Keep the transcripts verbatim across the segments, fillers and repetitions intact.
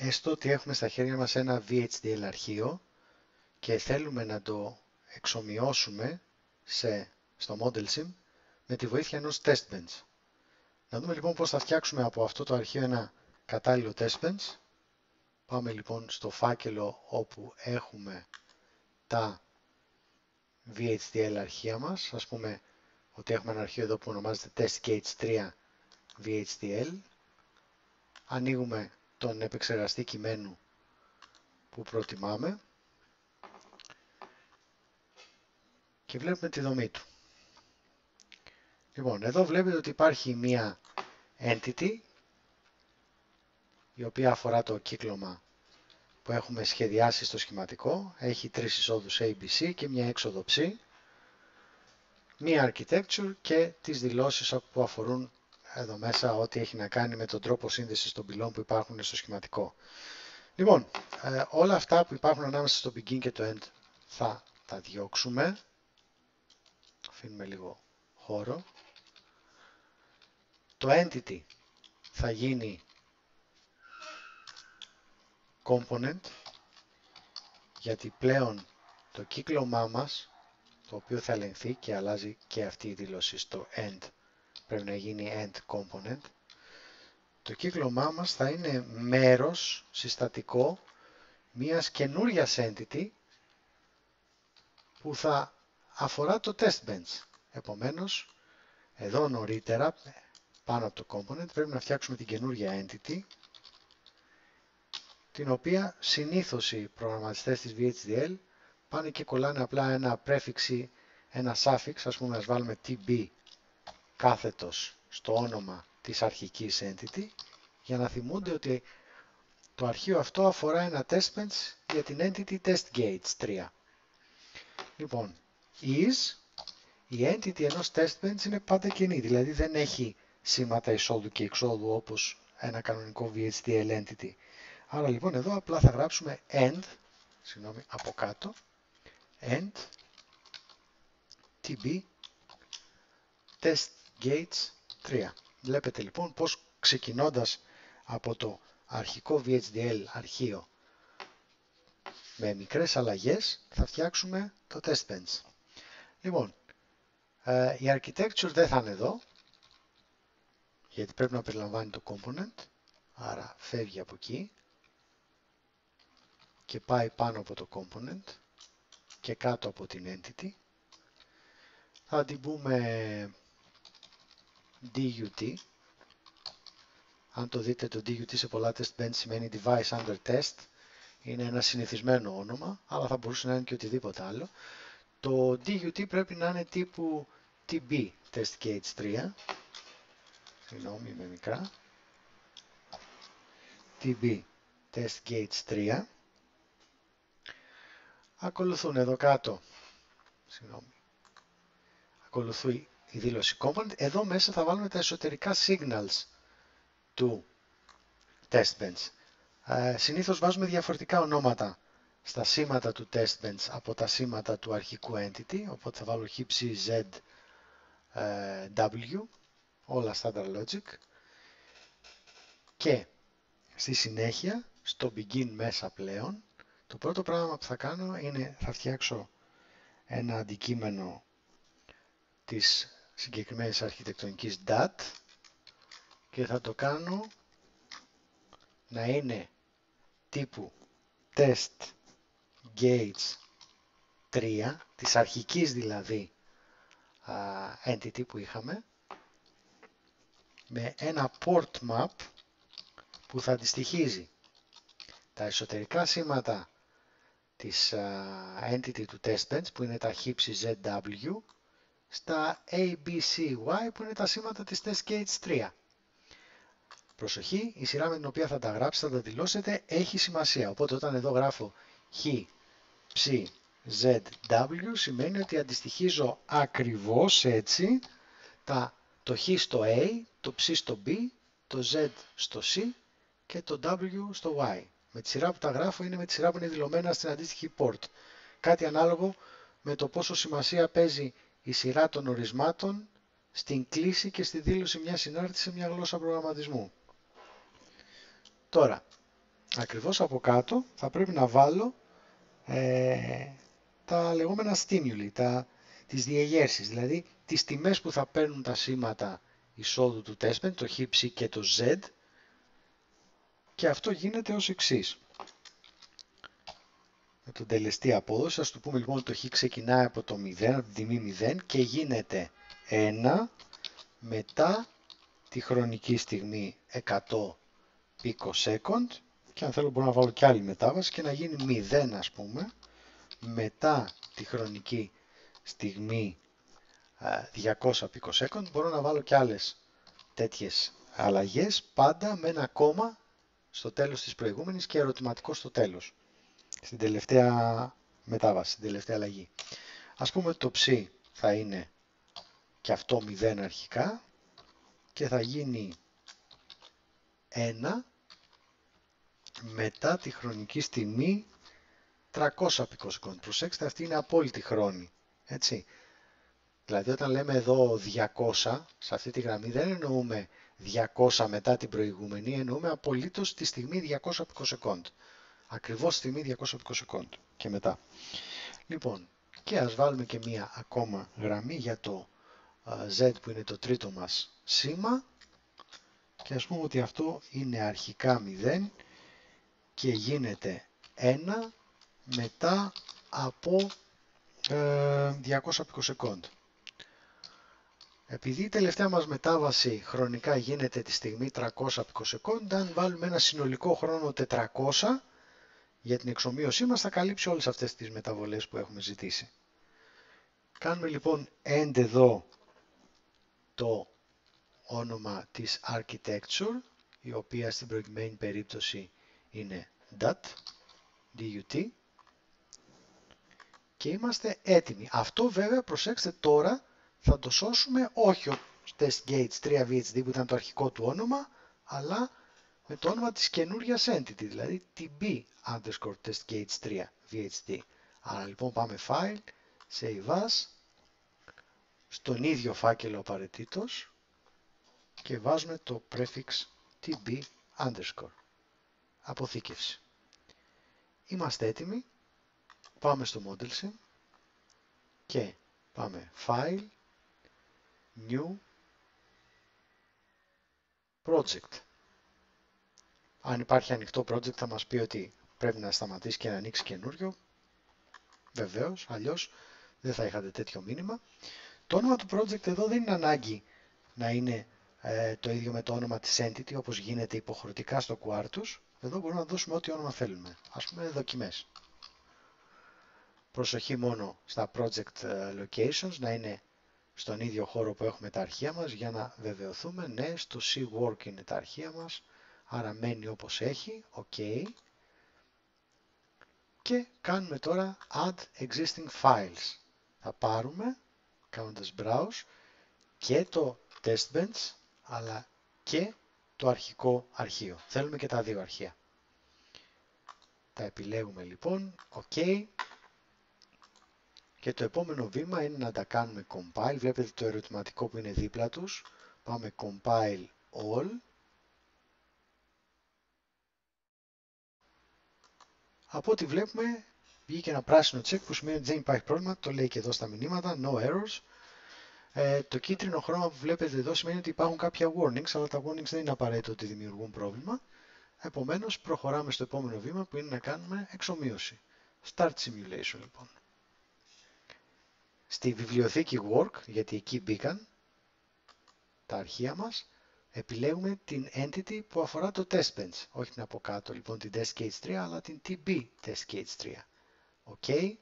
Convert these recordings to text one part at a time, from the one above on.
Έστω ότι έχουμε στα χέρια μας ένα βι έιτς ντι ελ αρχείο και θέλουμε να το εξομοιώσουμε σε, στο ModelSim με τη βοήθεια ενός TestBench. Να δούμε λοιπόν πώς θα φτιάξουμε από αυτό το αρχείο ένα κατάλληλο TestBench. Πάμε λοιπόν στο φάκελο όπου έχουμε τα βι έιτς ντι ελ αρχεία μας. Ας πούμε ότι έχουμε ένα αρχείο εδώ που ονομάζεται TestGates τρία βι έιτς ντι ελ. Ανοίγουμε τον επεξεργαστή κειμένου που προτιμάμε και βλέπουμε τη δομή του. Λοιπόν, εδώ βλέπετε ότι υπάρχει μία entity η οποία αφορά το κύκλωμα που έχουμε σχεδιάσει στο σχηματικό. Έχει τρεις εισόδους έι μπι σι και μία έξοδο ψ, μία architecture και τις δηλώσεις που αφορούν εδώ μέσα ό,τι έχει να κάνει με τον τρόπο σύνδεσης των πυλών που υπάρχουν στο σχηματικό. Λοιπόν, ε, όλα αυτά που υπάρχουν ανάμεσα στο begin και το end θα τα διώξουμε. Αφήνουμε λίγο χώρο. Το entity θα γίνει component, γιατί πλέον το κύκλωμά μας, το οποίο θα ελεγχθεί και αλλάζει και αυτή η δήλωση στο end, πρέπει να γίνει end component. Το κύκλωμά μας θα είναι μέρος συστατικό μιας καινούριας entity που θα αφορά το test bench. Επομένως, εδώ νωρίτερα, πάνω από το component, πρέπει να φτιάξουμε την καινούρια entity, την οποία συνήθως οι προγραμματιστές της βι έιτς ντι ελ πάνε και κολλάνε απλά ένα prefix ή ένα suffix, ας πούμε ας βάλουμε τι μπι κάθετος στο όνομα της αρχικής entity, για να θυμούνται ότι το αρχείο αυτό αφορά ένα test bench για την entity TestGates τρία. Λοιπόν, is, η entity ενός test bench είναι πάντα κενή, δηλαδή δεν έχει σήματα εισόδου και εξόδου όπως ένα κανονικό βι έιτς ντι ελ entity. Άρα λοιπόν εδώ απλά θα γράψουμε end, συγγνώμη, από κάτω, end tb testgates τρία. Βλέπετε λοιπόν πως ξεκινώντας από το αρχικό βι έιτς ντι ελ αρχείο με μικρές αλλαγές θα φτιάξουμε το test bench. Λοιπόν, ε, η architecture δεν θα είναι εδώ, γιατί πρέπει να περιλαμβάνει το component, άρα φεύγει από εκεί και πάει πάνω από το component και κάτω από την entity. Θα την πούμε dut. Αν το δείτε, το dut σε πολλά test bench σημαίνει device under test. Είναι ένα συνηθισμένο όνομα, αλλά θα μπορούσε να είναι και οτιδήποτε άλλο. Το dut πρέπει να είναι τύπου tb testgates τρία. Συγγνώμη, με μικρά. tb testgates τρία. Ακολουθούν εδώ κάτω, συγγνώμη, ακολουθεί η δήλωση component. Εδώ μέσα θα βάλουμε τα εσωτερικά signals του test bench. Ε, συνήθως βάζουμε διαφορετικά ονόματα στα σήματα του test bench από τα σήματα του αρχικού entity, οπότε θα βάλω χ, z, ε, w, όλα standard logic. Και στη συνέχεια, στο begin μέσα πλέον, το πρώτο πράγμα που θα κάνω είναι θα φτιάξω ένα αντικείμενο της συγκεκριμένης αρχιτεκτονικής dat και θα το κάνω να είναι τύπου TestGates τρία, της αρχικής δηλαδή uh, entity που είχαμε, με ένα port map που θα αντιστοιχίζει τα εσωτερικά σήματα της uh, entity του test bench που είναι τα χ, z, w στα a, b, c, y που είναι τα σήματα της TestGates τρία. Προσοχή, η σειρά με την οποία θα τα γράψετε, θα τα δηλώσετε, έχει σημασία. Οπότε όταν εδώ γράφω χ, ψ, z, w σημαίνει ότι αντιστοιχίζω ακριβώς έτσι τα, το χ στο a, το ψ στο b, το z στο c και το w στο y. Με τη σειρά που τα γράφω είναι με τη σειρά που είναι δηλωμένα στην αντίστοιχη port. Κάτι ανάλογο με το πόσο σημασία παίζει η σειρά των ορισμάτων στην κλίση και στη δήλωση μιας συνάρτησης σε μια γλώσσα προγραμματισμού. Τώρα, ακριβώς από κάτω θα πρέπει να βάλω ε, τα λεγόμενα stimuli, τα, τις διεγέρσεις, δηλαδή τις τιμές που θα παίρνουν τα σήματα εισόδου του testbench, το χ, ψ και το z, και αυτό γίνεται ως εξής. Με τον τελεστή απόδοση, ας του πούμε λοιπόν ότι το χ ξεκινάει από το μηδέν, από την τιμή μηδέν και γίνεται ένα μετά τη χρονική στιγμή εκατό πικοσέκοντ, και αν θέλω μπορώ να βάλω και άλλη μετάβαση και να γίνει μηδέν ας πούμε μετά τη χρονική στιγμή διακόσια πικοσέκοντ. Μπορώ να βάλω και άλλες τέτοιες αλλαγές, πάντα με ένα κόμμα στο τέλος της προηγούμενης και ερωτηματικό στο τέλος, στην τελευταία μετάβαση, στην τελευταία αλλαγή. Ας πούμε ότι το ψ θα είναι και αυτό μηδέν αρχικά και θα γίνει ένα μετά τη χρονική στιγμή τριακόσια πικοσέκοντ. Προσέξτε, αυτή είναι απόλυτη χρόνη, έτσι. Δηλαδή όταν λέμε εδώ διακόσια, σε αυτή τη γραμμή δεν εννοούμε διακόσια μετά την προηγούμενη, εννοούμε απολύτως τη στιγμή διακόσια πικοσέκοντ. Ακριβώς τη στιγμή διακόσια πικοσέκοντ και μετά. Λοιπόν, και ας βάλουμε και μία ακόμα γραμμή για το Z που είναι το τρίτο μας σήμα και ας πούμε ότι αυτό είναι αρχικά μηδέν και γίνεται ένα μετά από ε, διακόσια πικοσέκοντ. Επειδή η τελευταία μας μετάβαση χρονικά γίνεται τη στιγμή τριακόσια πικοσέκοντ, αν βάλουμε ένα συνολικό χρόνο τετρακόσια για την εξομοίωσή μας θα καλύψει όλες αυτές τις μεταβολές που έχουμε ζητήσει. Κάνουμε λοιπόν end εδώ το όνομα της architecture, η οποία στην προηγουμένη περίπτωση είναι dat, dut, και είμαστε έτοιμοι. Αυτό βέβαια, προσέξτε, τώρα θα το σώσουμε όχι ο testgates τρία βι έιτς ντι που ήταν το αρχικό του όνομα, αλλά με το όνομα της καινούριας entity, δηλαδή tb underscore testgates τρία βι έιτς ντι. Άρα λοιπόν πάμε file, save as, στον ίδιο φάκελο απαραίτητος και βάζουμε το prefix tb underscore, αποθήκευση. Είμαστε έτοιμοι, πάμε στο model sim και πάμε file, new, project. Αν υπάρχει ανοιχτό project θα μας πει ότι πρέπει να σταματήσει και να ανοίξει καινούριο. Βεβαίως, αλλιώς δεν θα είχατε τέτοιο μήνυμα. Το όνομα του project εδώ δεν είναι ανάγκη να είναι ε, το ίδιο με το όνομα της entity όπως γίνεται υποχρεωτικά στο Quartus. Εδώ μπορούμε να δώσουμε ό,τι όνομα θέλουμε. Ας πούμε δοκιμές. Προσοχή μόνο στα project locations να είναι στον ίδιο χώρο που έχουμε τα αρχεία μας για να βεβαιωθούμε. Ναι, στο C-Work είναι τα αρχεία μας, άρα μένει όπως έχει, ok. Και κάνουμε τώρα add existing files. Θα πάρουμε, κάνοντας browse, και το testbench, αλλά και το αρχικό αρχείο. Θέλουμε και τα δύο αρχεία. Τα επιλέγουμε λοιπόν, ok. Και το επόμενο βήμα είναι να τα κάνουμε compile. Βλέπετε το ερωτηματικό που είναι δίπλα τους. Πάμε compile all. Από ό,τι βλέπουμε βγήκε ένα πράσινο check που σημαίνει ότι δεν υπάρχει πρόβλημα. Το λέει και εδώ στα μηνύματα, no errors. Ε, το κίτρινο χρώμα που βλέπετε εδώ σημαίνει ότι υπάρχουν κάποια warnings, αλλά τα warnings δεν είναι απαραίτητο ότι δημιουργούν πρόβλημα. Επομένως προχωράμε στο επόμενο βήμα που είναι να κάνουμε εξομοίωση. Start simulation λοιπόν. Στη βιβλιοθήκη work, γιατί εκεί μπήκαν τα αρχεία μας, επιλέγουμε την entity που αφορά το testbench. Όχι την από κάτω λοιπόν την testgates τρία, αλλά την tb testgates τρία. Ok.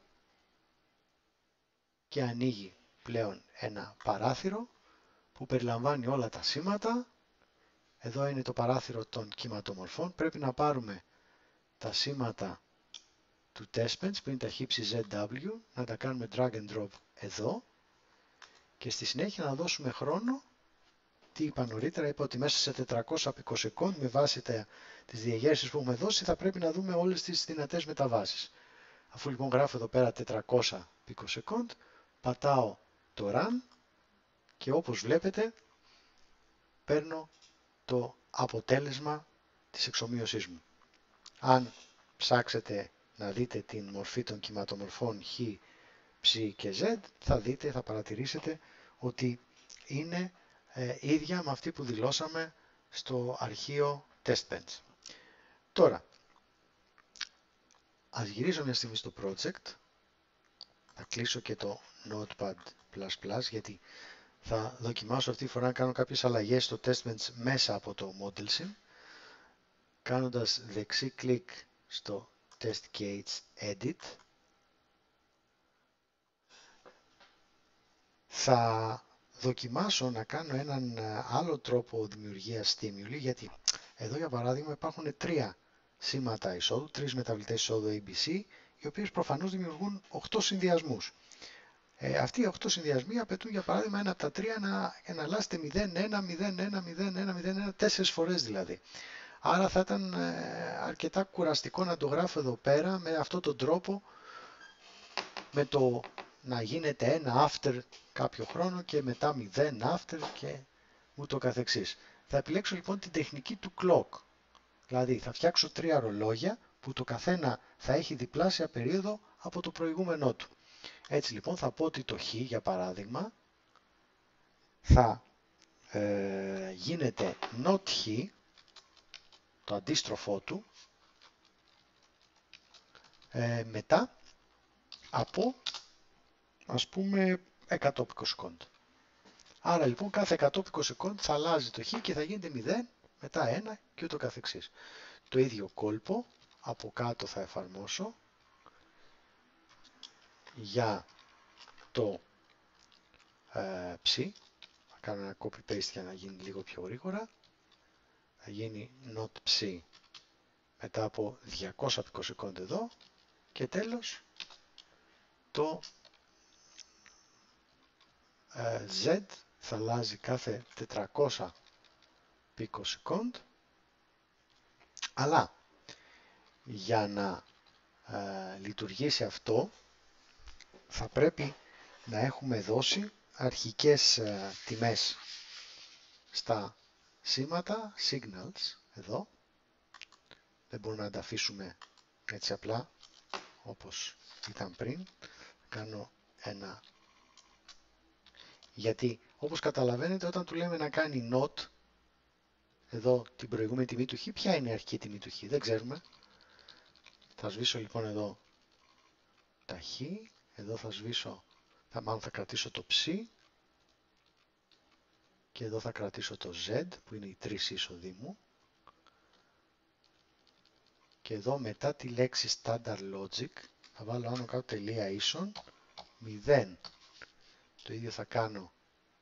Και ανοίγει πλέον ένα παράθυρο που περιλαμβάνει όλα τα σήματα. Εδώ είναι το παράθυρο των κυματομορφών. Πρέπει να πάρουμε τα σήματα του testbench που είναι τα χ ψ ζ ντάμπλιου, να τα κάνουμε drag and drop εδώ και στη συνέχεια να δώσουμε χρόνο. Τι είπα νωρίτερα, είπα ότι μέσα σε τετρακόσια πικοσέκοντ με βάση τα, τις διεγέρσεις που έχουμε δώσει θα πρέπει να δούμε όλες τις δυνατές μεταβάσεις. Αφού λοιπόν γράφω εδώ πέρα τετρακόσια πικοσέκοντ, πατάω το run και όπως βλέπετε παίρνω το αποτέλεσμα της εξομοίωσής μου. Αν ψάξετε να δείτε την μορφή των κυματομορφών χ, ψ και z, θα δείτε, θα παρατηρήσετε ότι είναι ε, ίδια με αυτή που δηλώσαμε στο αρχείο TestBench. Τώρα, ας γυρίσω μια στιγμή στο project. Θα κλείσω και το Notepad πλας πλας, γιατί θα δοκιμάσω αυτή τη φορά να κάνω κάποιες αλλαγές στο TestBench μέσα από το ModelSim, κάνοντας δεξί κλικ στο Test Case Edit. Θα δοκιμάσω να κάνω έναν άλλο τρόπο δημιουργίας στίμουλη, γιατί εδώ για παράδειγμα υπάρχουν τρία σήματα εισόδου, τρεις μεταβλητές εισόδου έι μπι σι, οι οποίες προφανώς δημιουργούν οκτώ συνδυασμούς. Ε, αυτοί οι οκτώ συνδυασμοί απαιτούν για παράδειγμα ένα από τα τρία να εναλλάσσεται μηδέν ένα μηδέν ένα μηδέν ένα μηδέν ένα τέσσερις φορές δηλαδή. Άρα θα ήταν ε, αρκετά κουραστικό να το γράφω εδώ πέρα με αυτόν τον τρόπο, με το να γίνεται ένα after κάποιο χρόνο και μετά μηδέν after και ούτω καθεξής. Θα επιλέξω λοιπόν την τεχνική του clock. Δηλαδή θα φτιάξω τρία ρολόγια που το καθένα θα έχει διπλάσια περίοδο από το προηγούμενό του. Έτσι λοιπόν θα πω ότι το χ για παράδειγμα θα ε, γίνεται not χ, το αντίστροφό του, ε, μετά από ας πούμε εκατό πικοσεκόντ. Άρα λοιπόν κάθε εκατό πικοσεκόντ θα αλλάζει το χ και θα γίνεται μηδέν, μετά ένα και ούτω καθεξής. Το ίδιο κόλπο από κάτω θα εφαρμόσω για το ε, ψ. Θα κάνω ένα copy paste για να γίνει λίγο πιο γρήγορα. Θα γίνει not ψ μετά από διακόσια πικοσεκόντ εδώ και τέλος το ε, z θα αλλάζει κάθε τετρακόσια πικοσεκόντ, αλλά για να ε, λειτουργήσει αυτό θα πρέπει να έχουμε δώσει αρχικές ε, τιμές στα σήματα, signals, εδώ. Δεν μπορούμε να τα αφήσουμε έτσι απλά όπως ήταν πριν. Κάνω ένα... Γιατί όπως καταλαβαίνετε όταν του λέμε να κάνει not, εδώ την προηγούμενη τιμή του χ, ποια είναι η αρχική τιμή του χ, δεν ξέρουμε. Θα σβήσω λοιπόν εδώ τα χ, εδώ θα σβήσω, θα, μάλλον θα κρατήσω το ψ και εδώ θα κρατήσω το z που είναι οι τρεις είσοδοι μου. Και εδώ μετά τη λέξη standard logic θα βάλω άνω κάτω τελεία ίσον μηδέν. Το ίδιο θα κάνω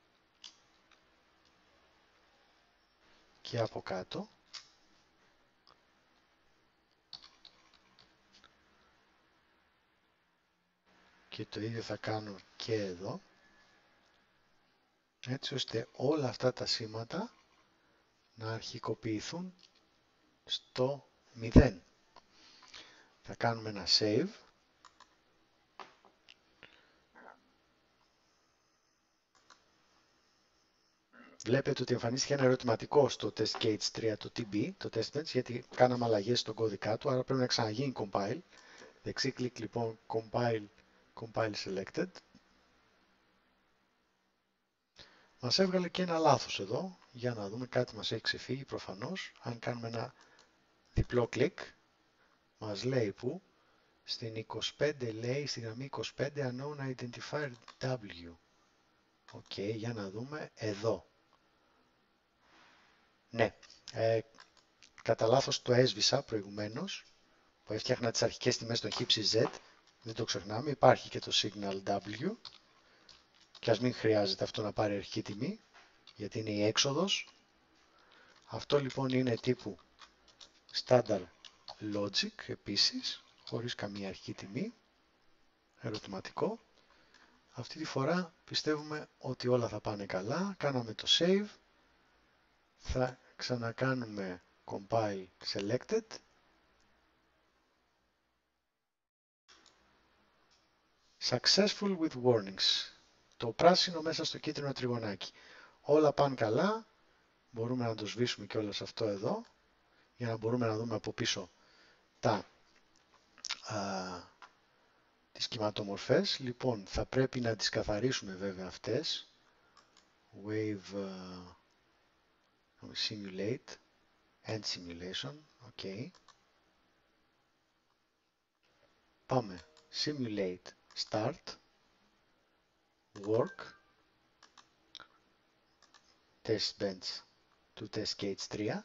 και από κάτω. Και το ίδιο θα κάνω και εδώ. Έτσι ώστε όλα αυτά τα σήματα να αρχικοποιηθούν στο μηδέν. Θα κάνουμε ένα save. Βλέπετε ότι εμφανίστηκε ένα ερωτηματικό στο test case τρία, το τι μπι, το testbench, γιατί κάναμε αλλαγές στον κώδικά του, άρα πρέπει να ξαναγίνει compile. Δεξί κλικ λοιπόν, compile, compile selected. Μας έβγαλε και ένα λάθος εδώ, για να δούμε, κάτι μας έχει ξεφύγει προφανώς. Αν κάνουμε ένα διπλό κλικ, μας λέει που στην είκοσι πέντε λέει, στη γραμμή είκοσι πέντε unknown identifier W. Οκ, okay, για να δούμε εδώ. Ναι, ε, κατά λάθος το έσβησα προηγουμένως, που έφτιαχνα τις αρχικές τιμές των χ, ψ, z. Δεν το ξεχνάμε, υπάρχει και το signal W. Και ας μην χρειάζεται αυτό να πάρει αρχική τιμή, γιατί είναι η έξοδος. Αυτό λοιπόν είναι τύπου standard logic επίσης, χωρίς καμία αρχική τιμή, ερωτηματικό. Αυτή τη φορά πιστεύουμε ότι όλα θα πάνε καλά. Κάναμε το save, θα ξανακάνουμε compile selected. Successful with warnings. Το πράσινο μέσα στο κίτρινο τριγωνάκι. Όλα πάνε καλά. Μπορούμε να το σβήσουμε κιόλας αυτό εδώ, για να μπορούμε να δούμε από πίσω τα, α, τις κυματομορφές. Λοιπόν, θα πρέπει να τις καθαρίσουμε βέβαια αυτές. Wave uh, Simulate and Simulation. Ok. Πάμε. Simulate. Start. Work. Test Bench του Test Cage τρία.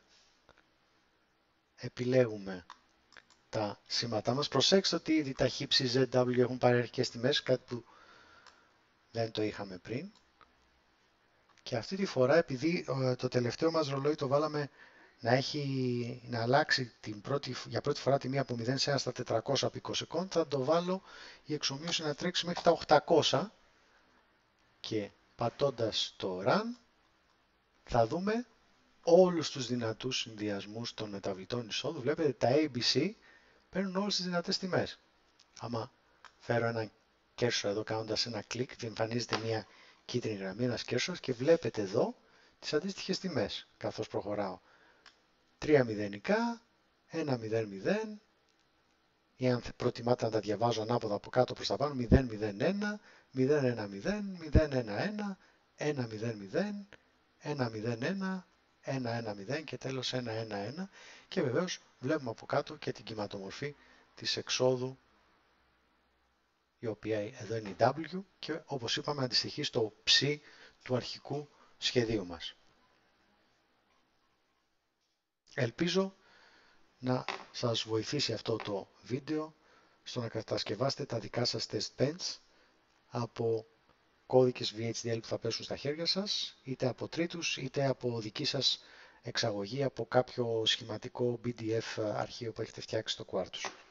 Επιλέγουμε τα σήματά μας. Προσέξτε ότι ήδη τα χύψη ζετ ντάμπλιου έχουν πάρει αρχικές τιμές, κάτι που δεν το είχαμε πριν. Και αυτή τη φορά, επειδή το τελευταίο μας ρολόι το βάλαμε να, έχει, να αλλάξει την πρώτη, για πρώτη φορά τιμή από μηδέν σε ένα στα τετρακόσια πικοσεκόντ, θα το βάλω η εξομοίωση να τρέξει μέχρι τα οκτακόσια και πατώντας το Run θα δούμε όλους τους δυνατούς συνδυασμούς των μεταβλητών εισόδου. Βλέπετε τα έι μπι σι παίρνουν όλες τις δυνατές τιμές. Άμα φέρω ένα cursor εδώ κάνοντας ένα κλικ, εμφανίζεται μια κίτρινη γραμμή, ένας cursor και βλέπετε εδώ τις αντίστοιχες τιμές καθώς προχωράω. τρία μηδενικά, ένα μηδέν μηδέν, ή αν προτιμάτε να τα διαβάζω ανάποδα από κάτω προς τα πάνω, μηδέν μηδέν ένα, μηδέν ένα μηδέν, μηδέν ένα ένα, ένα μηδέν μηδέν, ένα μηδέν ένα, ένα ένα μηδέν και τέλος ένα ένα ένα και βεβαίως βλέπουμε από κάτω και την κυματομορφή της εξόδου, η οποία εδώ είναι η W και όπως είπαμε αντιστοιχεί στο ψ του αρχικού σχεδίου μας. Ελπίζω να σας βοηθήσει αυτό το βίντεο στο να κατασκευάσετε τα δικά σας test bench από κώδικες βι έιτς ντι ελ που θα πέσουν στα χέρια σας, είτε από τρίτους είτε από δική σας εξαγωγή από κάποιο σχηματικό πι ντι εφ αρχείο που έχετε φτιάξει στο Quartus.